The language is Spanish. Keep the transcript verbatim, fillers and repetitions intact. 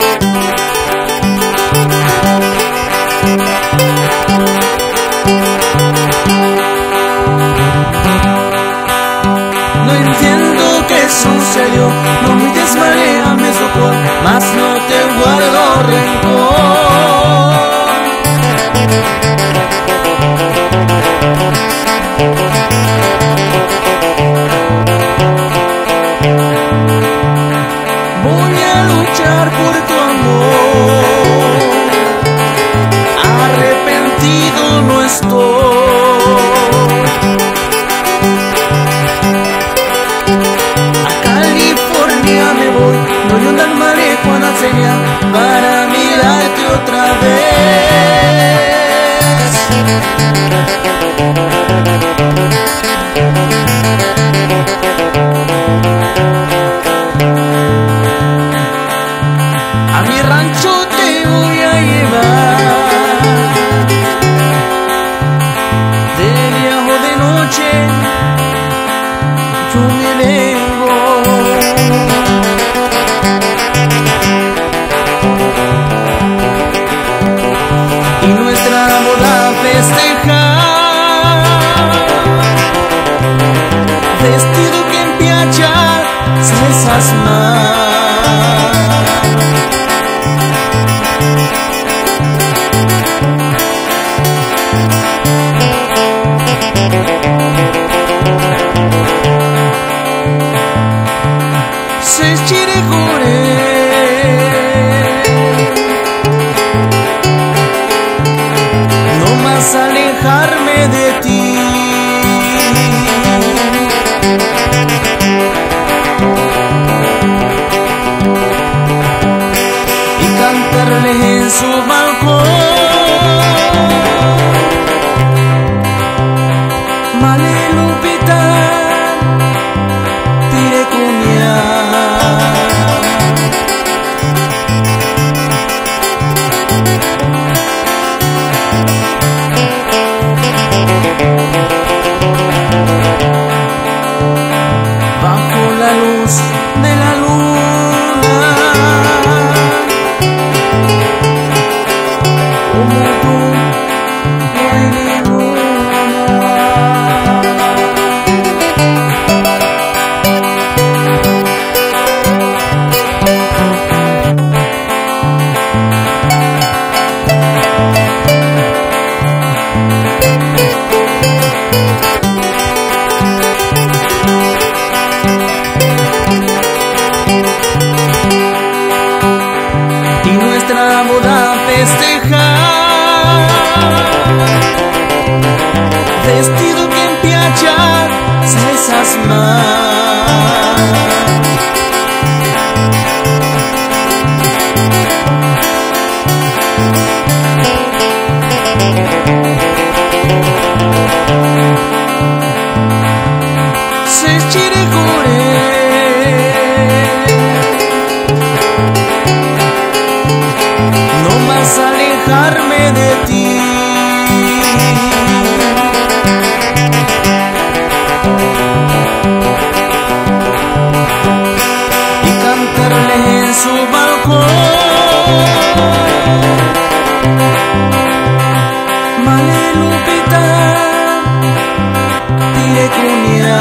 No entiendo qué sucedió, no me desmarea, me sopor, mas no te guardo rencor. Voy a luchar por tu amor, arrepentido no estoy. No yo andaré con la señal para mirarte otra vez. A mi rancho te voy a llevar, de día o de noche yo me vengo. Y nuestra boda festejar, vestido que empiacha esas más. Se chire alejarme de ti, y cantarle en su balcón, Male Lupita, tire cuña. Bajo la luz de la luna, como tú no hay nuestra boda festejar, vestido que empiacha esas más. Se chire no más alejarme de ti, y cantarle en su balcón, Male Lupita, tire cuña.